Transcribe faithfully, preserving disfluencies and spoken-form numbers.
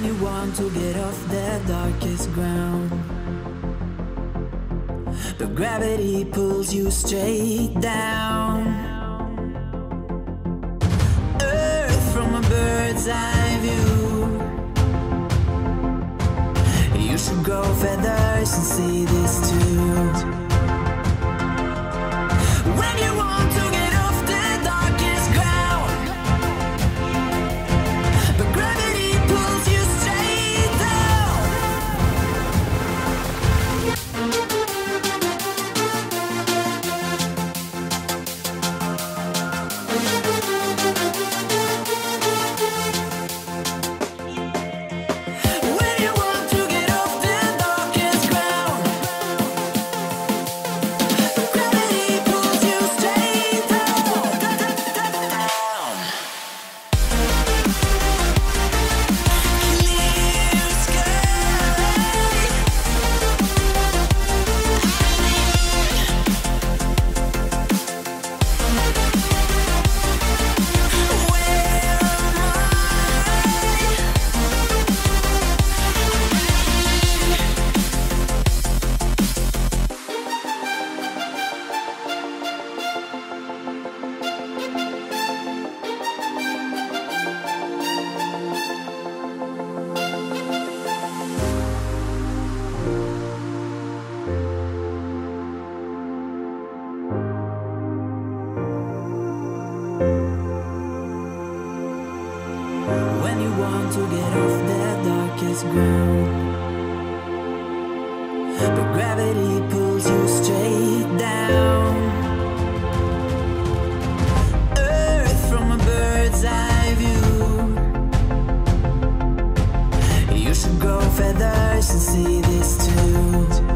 When you want to get off the darkest ground, but gravity pulls you straight down. Earth from a bird's eye view. You should grow feathers and see this too. When you want to get off the darkest ground, but gravity pulls you straight down. When you want to get off the darkest ground, but gravity pulls you straight down. Clear sky. Where am When you want to get off the darkest ground, but gravity pulls you straight down. Earth from a bird's eye view. You should grow feathers and see this too.